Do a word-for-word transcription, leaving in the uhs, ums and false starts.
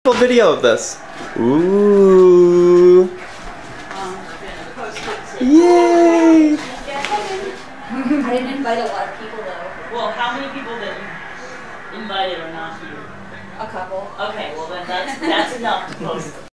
Video of this. Ooh. Yay! I didn't invite a lot of people though. Well, how many people that you invited are not here? A couple. Okay, well then that's that's enough to post.